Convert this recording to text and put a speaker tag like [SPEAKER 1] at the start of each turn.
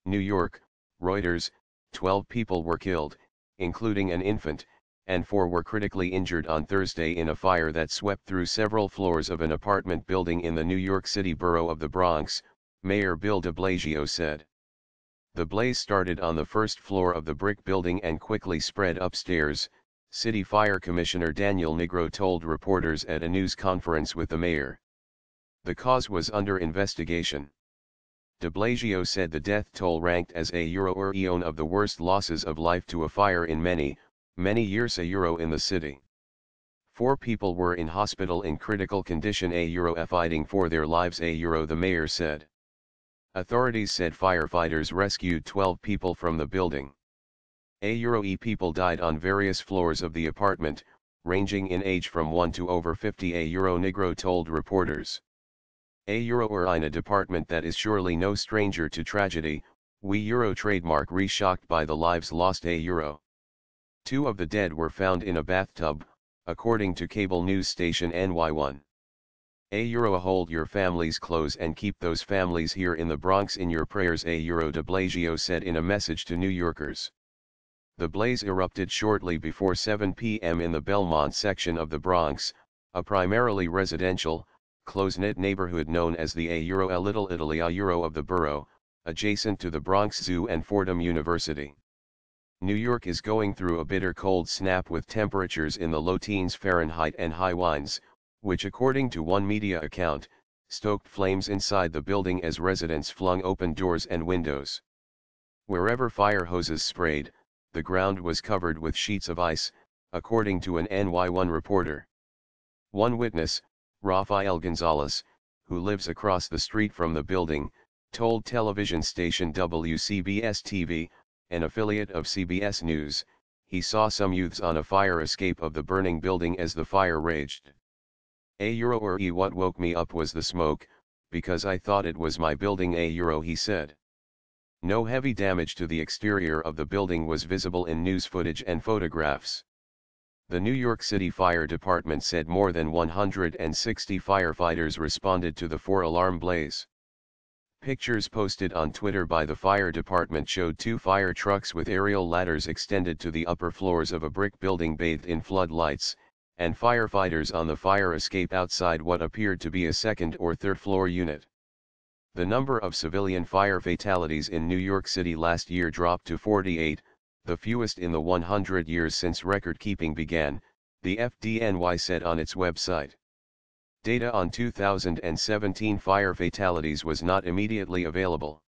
[SPEAKER 1] New York, Reuters, 12 people were killed, including an infant, and 4 were critically injured on Thursday in a fire that swept through several floors of an apartment building in the New York City borough of the Bronx, Mayor Bill de Blasio said. The blaze started on the first floor of the brick building and quickly spread upstairs, City Fire Commissioner Daniel Negro told reporters at a news conference with the mayor. The cause was under investigation. De Blasio said the death toll ranked as a eon of the worst losses of life to a fire in many years in the city. 4 people were in hospital in critical condition fighting for their lives the mayor said. Authorities said firefighters rescued 12 people from the building. People died on various floors of the apartment, ranging in age from 1 to over 50 Negro told reporters. We're in a department that is surely no stranger to tragedy, we trademark re-shocked by the lives lost 2 of the dead were found in a bathtub, according to cable news station NY1. Hold your families close and keep those families here in the Bronx in your prayers de Blasio said in a message to New Yorkers. The blaze erupted shortly before 7 p.m. in the Belmont section of the Bronx, a primarily residential, close-knit neighborhood known as the Little Italy of the borough, adjacent to the Bronx Zoo and Fordham University. New York is going through a bitter cold snap with temperatures in the low teens Fahrenheit and high winds, which according to one media account, stoked flames inside the building as residents flung open doors and windows. Wherever fire hoses sprayed, the ground was covered with sheets of ice, according to an NY1 reporter. One witness, Rafael Gonzalez, who lives across the street from the building, told television station WCBS-TV, an affiliate of CBS News, he saw some youths on a fire escape of the burning building as the fire raged. What woke me up was the smoke, because I thought it was my building he said. No heavy damage to the exterior of the building was visible in news footage and photographs. The New York City Fire Department said more than 160 firefighters responded to the 4-alarm blaze. Pictures posted on Twitter by the fire department showed 2 fire trucks with aerial ladders extended to the upper floors of a brick building bathed in floodlights, and firefighters on the fire escape outside what appeared to be a second or third floor unit. The number of civilian fire fatalities in New York City last year dropped to 48, the fewest in the 100 years since record-keeping began, the FDNY said on its website. Data on 2017 fire fatalities was not immediately available.